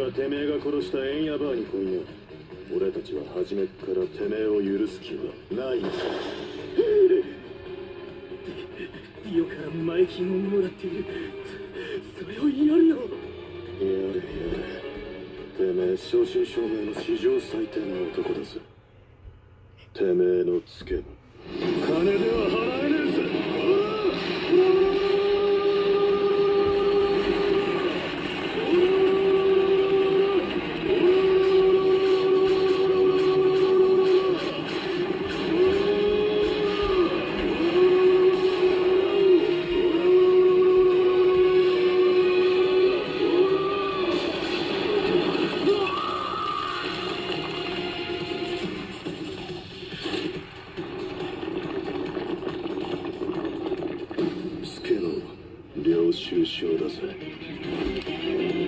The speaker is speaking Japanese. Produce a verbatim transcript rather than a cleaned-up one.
はてめえが殺したエンヤバーに来いな。俺たちは初めっからてめえを許す気はないんだ。 ディオから前金をもらっている。それをやるよ。やれやれ。てめえ正真正銘の史上最低な男だぜ。てめえのツケも金では払えねえぜ。領収書だぜ。